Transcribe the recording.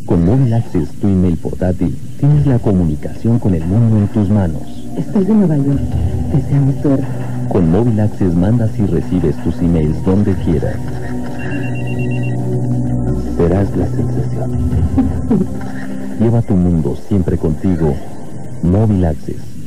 Con Móvil Access, tu email portátil, tienes la comunicación con el mundo en tus manos. Estoy de Nueva York. Deseamos ver. Con Móvil Access mandas y recibes tus emails donde quieras. Serás la sensación. Lleva tu mundo siempre contigo. Móvil Access.